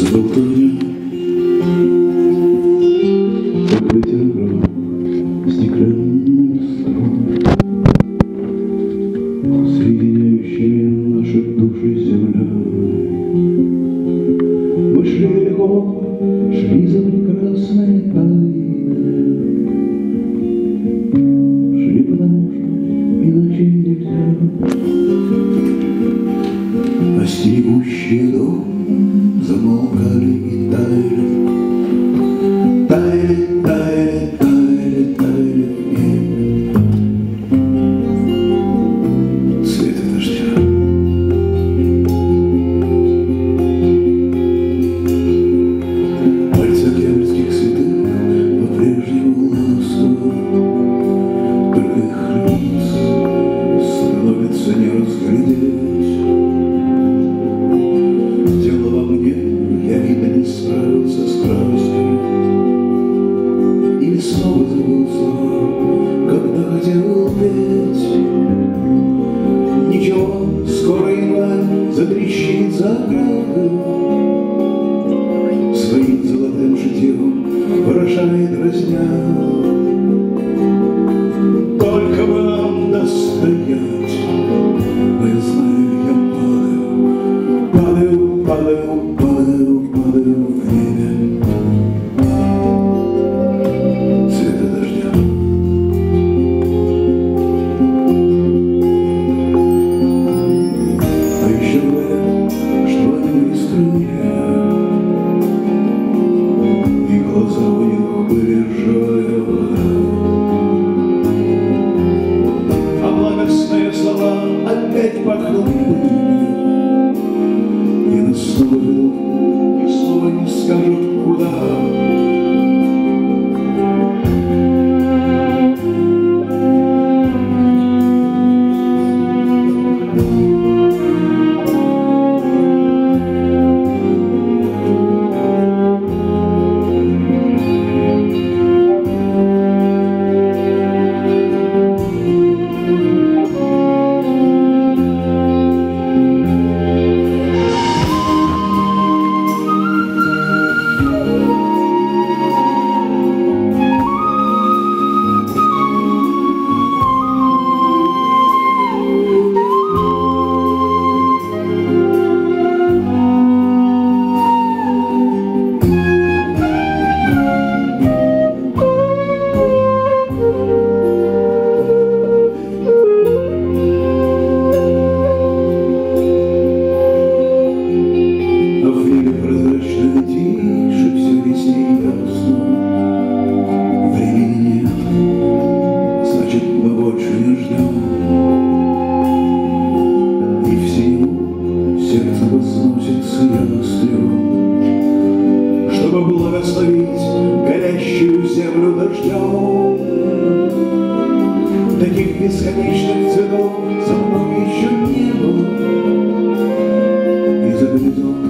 Заболтанье, как ветер играл стеклянными струнами, соединяющими наши души с землей. Мы шли далеко, шли за прекрасной тайной, шли потому, что иначе нельзя. А стерегущие дом замолкали и таяли, таяли, таяли, таяли, таяли в небе цвета дождя. Пальцы октябрьских цветов по-прежнему ласковы, только их лиц становится не разглядеть. Справился с краской или снова забыл слова, когда хотел петь. Ничего, скоро январь затрещит за оградой, своим золотым шитьем поражает дразня. Только бы нам достоять, но я знаю, я падаю, падаю, падаю, падаю в небе цвета дождя. А еще говорят, что они быстрые, и глаза у них были живая вода. А благостные слова опять пахнут пылью, и нас снова ведут, и снова не скажут куда. Чтобы благословить горящую землю дождем. Таких бесконечных цветов за мной еще не было, и за горизонтом